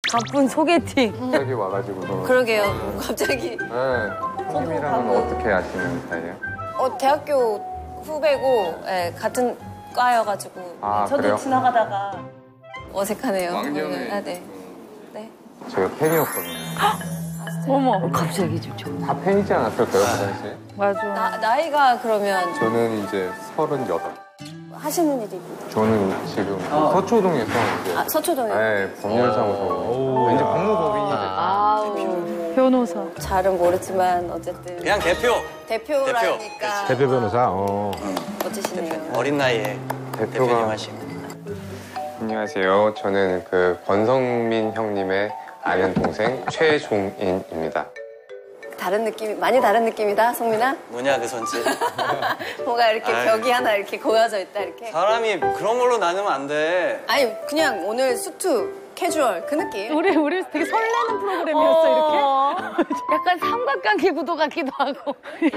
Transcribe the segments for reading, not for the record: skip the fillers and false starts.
바쁜 소개팅. 갑자기 와가지고. 그러게요. 갑자기. 네. 선생님이랑은 어떻게 아시는 사이예요? 대학교 후배고 같은 과여가지고. 저도 그래요? 지나가다가. 어색하네요. 왕년에. 아, 네. 네. 제가 팬이었거든요. 어머, 갑자기 좀. 다 팬이지 않았을까요, 그 당시에? 맞아. 나이가 그러면 저는 이제 38. 하시는 일이. 저는 지금 서초동에서 이제 서초동에. 네, 법률사무소. 이제 법무법인이 됐죠. 변호사. 잘은 모르지만 어쨌든. 그냥 대표라니까. 대표 변호사. 멋지시네요. 어린 나이에 대표님 하시고. 안녕하세요. 저는 그 권성민 형님의 아는 동생 최종인입니다. 많이 다른 느낌이다, 성민아? 뭐냐 그 손짓. 뭔가 이렇게 벽이 하나 이렇게 고여져 있다, 이렇게. 사람이 그런 걸로 나누면 안 돼. 아니, 그냥 오늘 수트, 캐주얼, 그 느낌. 우리 되게 설레는 프로그램이었어, 이렇게. 약간 삼각관계 구도 같기도 하고.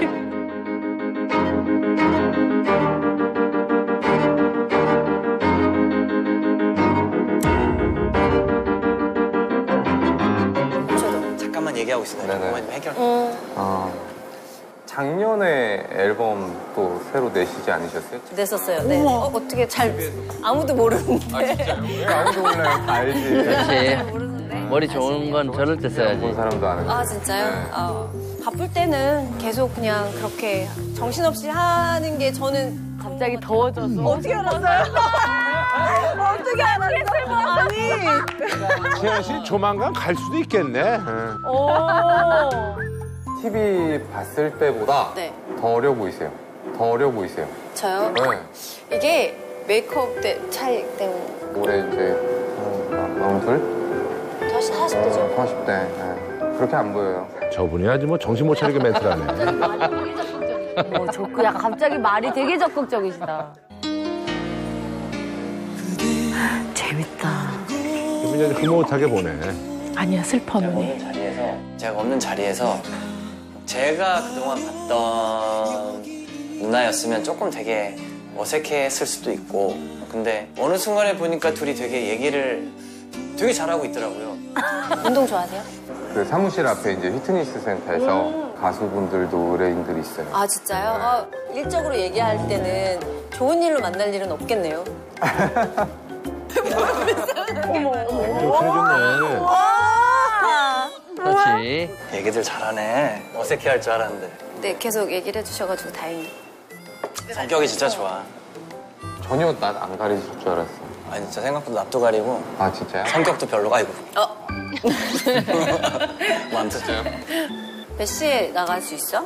잠깐만 얘기하고 있어요. 네네. 해결. 작년에 앨범 또 새로 내시지 않으셨어요? 냈었어요. 네. 어떻게 아무도 모르는데. 아, 진짜요? 왜 아무도 몰라요? 다 알지. 그렇지. 모르는데. 머리 좋은 건 저럴 때 본 써야지. 사람도 아는데. 아, 진짜요? 바쁠 때는 계속 그냥 그렇게 정신없이 하는 게 저는 갑자기 더워져서. 어떻게 알았어요? 어떻게 알았어요? 아니. 지현 씨 조만간 갈 수도 있겠네. TV 봤을 때보다 네. 더 어려 보이세요. 더 어려 보이세요. 저요? 네. 이게 메이크업 차이 때문에. 올해 이제 40대죠. 40대. 네. 그렇게 안 보여요. 저분이 아주 뭐 정신 못 차리게 멘트를 하네. 약간 갑자기 말이 되게 적극적이시다. 재밌다. 기분이 아주 흐뭇하게 보네. 아니야, 슬퍼, 눈이. 제가 없는 자리에서 제가 그동안 봤던 누나였으면 조금 되게 어색했을 수도 있고, 근데 어느 순간에 보니까 둘이 되게 얘기를 되게 잘하고 있더라고요. 운동 좋아하세요? 그 사무실 앞에 이제 피트니스 센터에서 가수분들도 의뢰인들이 있어요. 아, 진짜요? 일적으로 얘기할 때는 좋은 일로 만날 일은 없겠네요. 친해졌네. 그렇지. 얘기들 잘하네. 어색해할 줄 알았는데. 네, 계속 얘기를 해주셔가지고 다행이에요. 성격이 진짜 좋아. 전혀 낯 안 가리실 줄 알았어. 아니 진짜 생각보다 낯도 가리고 아, 진짜요? 성격도 별로가 아니고. 뭐 아무튼. 몇 시에 나갈 수 있어?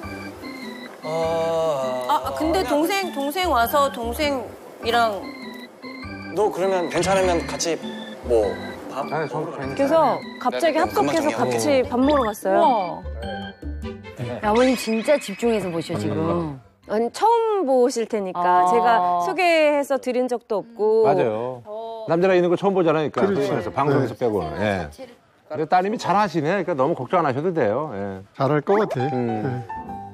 근데 동생 와서 동생이랑. 너 그러면 괜찮으면 같이 뭐 밥? 아니, 저 괜찮아요. 그래서 갑자기 합격해서 같이 밥 먹으러 갔어요. 아버님 진짜 집중해서 보셔 지금. 아니, 처음 보실 테니까 제가 소개해서 드린 적도 없고. 맞아요. 남자가 있는 거 처음 보잖아요. 그러니까 그래서 방송에서 빼고는. 예. 근데 따님이 잘하시네. 그러니까 너무 걱정 안 하셔도 돼요. 예. 잘할 것 같아.